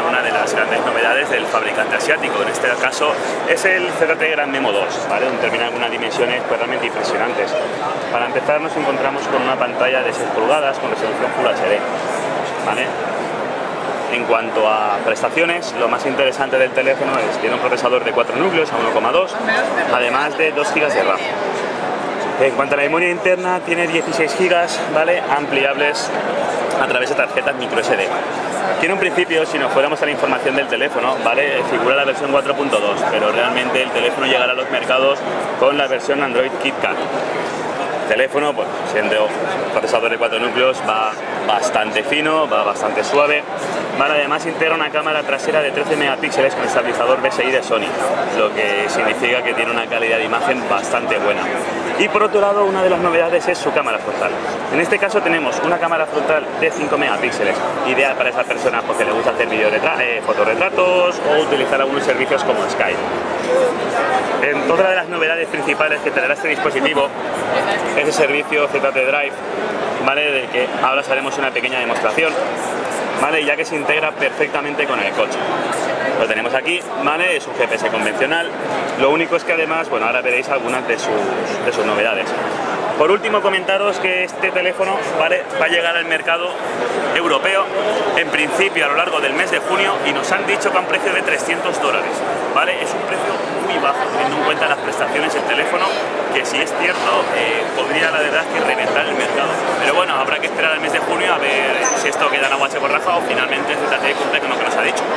una de las grandes novedades del fabricante asiático. En este caso es el ZTE Gran Memo 2, ¿vale? Un terminal con unas dimensiones pues, realmente impresionantes. Para empezar nos encontramos con una pantalla de 6 pulgadas con resolución Full HD, ¿vale? En cuanto a prestaciones, lo más interesante del teléfono es que tiene un procesador de 4 núcleos a 1,2, además de 2 GB de RAM. En cuanto a la memoria interna, tiene 16 GB, ¿vale? Ampliables a través de tarjetas microSD. Tiene un principio, si nos fuéramos a la información del teléfono, ¿vale? Figura la versión 4.2, pero realmente el teléfono llegará a los mercados con la versión Android KitKat. El teléfono, pues, siendo procesador de 4 núcleos, va bastante fino, va bastante suave. Vale, además integra una cámara trasera de 13 megapíxeles con estabilizador BSI de Sony, lo que significa que tiene una calidad de imagen bastante buena. Y por otro lado, una de las novedades es su cámara frontal. En este caso tenemos una cámara frontal de 5 megapíxeles, ideal para esas personas porque les gusta hacer fotorretratos o utilizar algunos servicios como Skype. Otra de las novedades principales que tendrá este dispositivo es el servicio ZTE Drive, ¿vale? De que ahora os haremos una pequeña demostración, ¿vale? Ya que se integra perfectamente con el coche. Lo tenemos aquí, ¿vale? Es un GPS convencional. Lo único es que además, bueno, ahora veréis algunas de sus novedades. Por último, comentaros que este teléfono, ¿vale? Va a llegar al mercado europeo en principio a lo largo del mes de junio y nos han dicho que a un precio de $300, ¿vale? Es un precio muy bajo teniendo en cuenta las prestaciones del teléfono, que si es cierto podría la verdad que reventar el mercado. Pero bueno, habrá que esperar al mes de junio a ver si esto queda en agua se borraja o finalmente ZTE cumple con lo que nos ha dicho.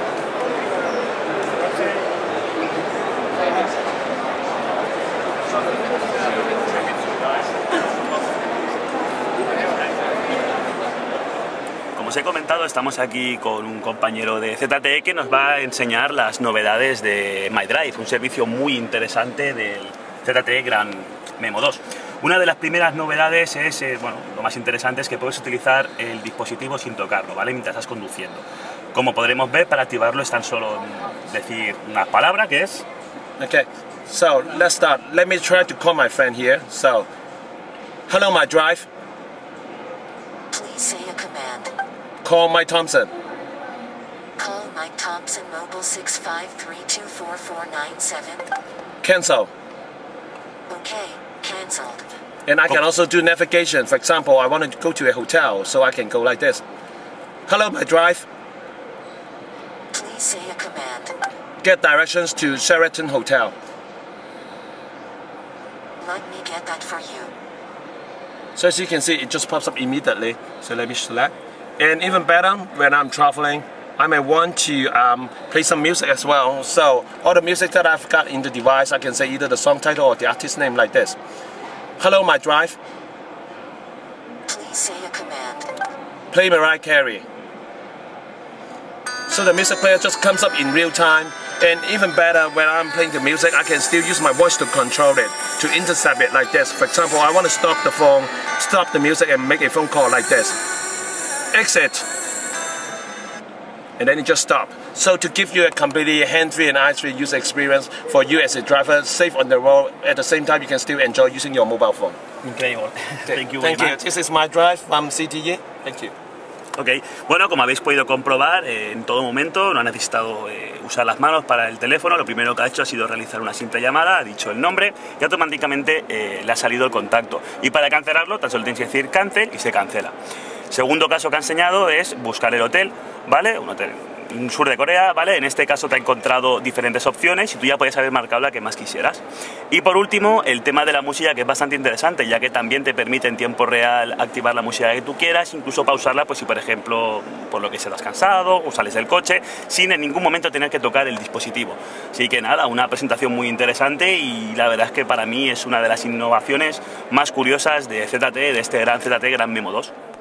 Como os he comentado, estamos aquí con un compañero de ZTE que nos va a enseñar las novedades de MyDrive, un servicio muy interesante del ZTE Gran Memo 2. Una de las primeras novedades es, bueno, lo más interesante es que puedes utilizar el dispositivo sin tocarlo, ¿vale? Mientras estás conduciendo. Como podremos ver, para activarlo es tan solo decir una palabra que es... Okay, so let's start. Let me try to call my friend here. So, hello, MyDrive. Please say a command. Call Mike Thompson. Call Mike Thompson Mobile 653244497. Cancel. Okay, cancelled. And I can also do navigation. For example, I want to go to a hotel, so I can go like this. Hello, MyDrive. Please say a command. Get directions to Sheraton Hotel. Let me get that for you. So as you can see, it just pops up immediately. So let me select. And even better, when I'm traveling, I may want to play some music as well. So all the music that I've got in the device, I can say either the song title or the artist name like this. Hello, MyDrive. Please say a command. Play Mariah Carey. So the music player just comes up in real time. And even better, when I'm playing the music, I can still use my voice to control it, to intercept it like this. For example, I want to stop the phone, stop the music and make a phone call like this. Exit. And then it just stops. So to give you a completely hand-free and eye-free user experience for you as a driver, safe on the road, at the same time you can still enjoy using your mobile phone. Increíble. Okay. Thank you very much. This is MyDrive from CTE. Thank you. Ok, bueno, como habéis podido comprobar, en todo momento no ha necesitado usar las manos para el teléfono. Lo primero que ha hecho ha sido realizar una simple llamada, ha dicho el nombre y automáticamente le ha salido el contacto. Y para cancelarlo, tan solo tienes que decir cancel y se cancela. Segundo caso que ha enseñado es buscar el hotel, ¿vale? Un hotel en sur de Corea, ¿vale? En este caso te ha encontrado diferentes opciones y tú ya podías haber marcado la que más quisieras. Y por último, el tema de la música, que es bastante interesante, ya que también te permite en tiempo real activar la música que tú quieras, incluso pausarla, pues si por ejemplo, por lo que se te has cansado o sales del coche, sin en ningún momento tener que tocar el dispositivo. Así que nada, una presentación muy interesante y la verdad es que para mí es una de las innovaciones más curiosas de ZTE, de este gran ZTE Gran Memo 2.